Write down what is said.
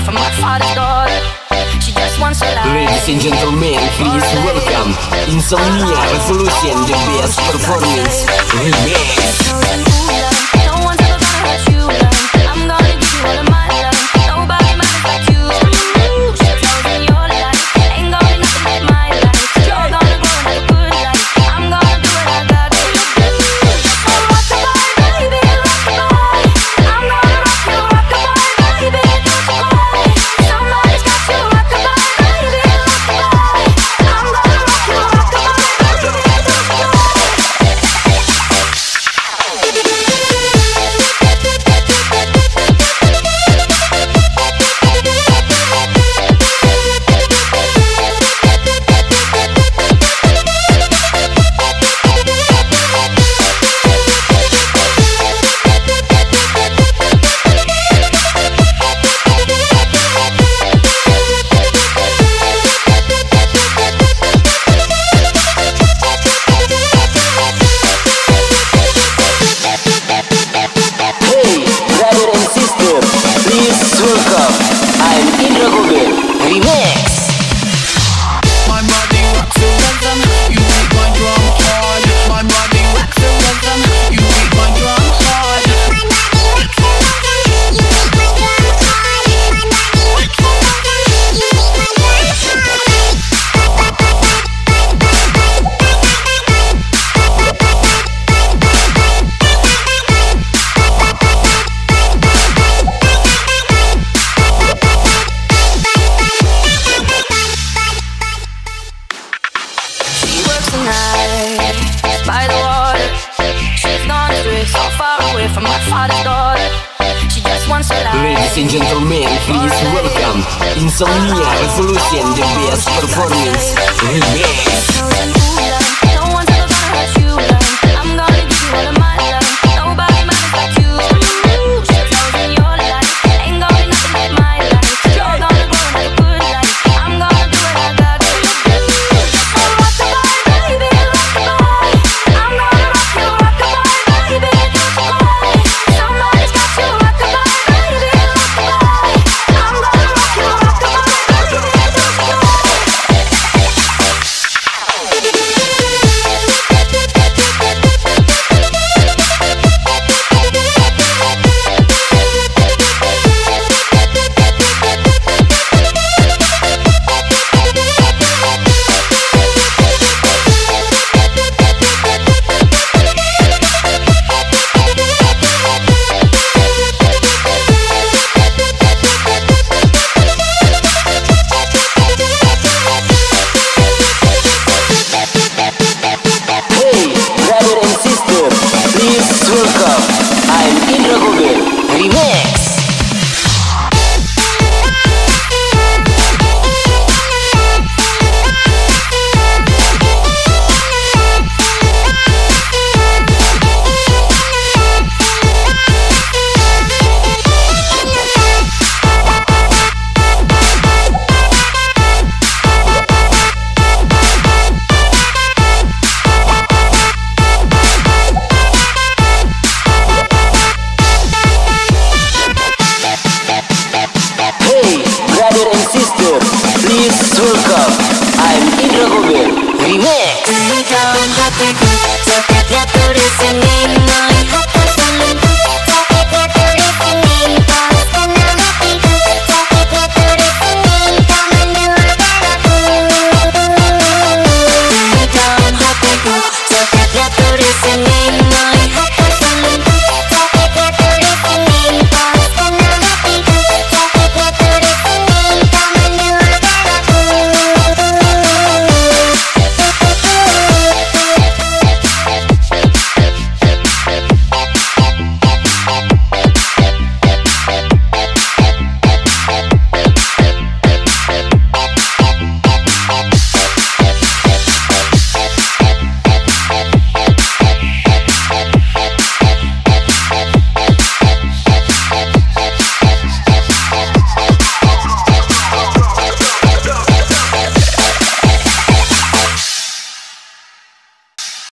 from my father's daughter. She just wants a life. Ladies and gentlemen, please welcome Insomnia Revolution, the best performance remix. No one's ever gonna hurt you, love. I'm gonna give you all of my love. Nobody matters like you. She's chosen your life. Ain't gonna be nothing but my life. You're gonna grow and have a good life. I'm gonna do what I got to do. So rockabye, baby, rockabye. I'm gonna rock you, rockabye, baby, don't you cry. Somebody's got you, rockabye, baby, rockabye. I'm gonna rock you, rockabye, baby, don't you cry. Hey, brother and sister, please welcome I'm ROCKABYE remix. My body rocks the rhythm, you make my drum hard. My body rocks the rhythm, you make my drum hard. My body rocks the rhythm, you make my drum hard. My body rocks the rhythm, you make my She works the night by the water. She's gone astray, so far away from my father's daughter. She just wants a life. Ladies and gentlemen, please welcome Insomnia Revolution, the best performance remix. No one's ever gonna hurt you, love. I'm gonna give you all of my love. Nobody matters like you. She's chosen your life. Ain't gonna be nothing but my life. You're gonna grow and have a good life. I'm gonna do what I got to do. So rockabye, baby, rockabye. I'm gonna rock you, rockabye, baby, don't you cry. Somebody's got you, rockabye, baby, rockabye. I'm gonna rock you, rockabye, baby, don't you cry. Hey, brother and sister, please welcome I'm ROCKABYE remix.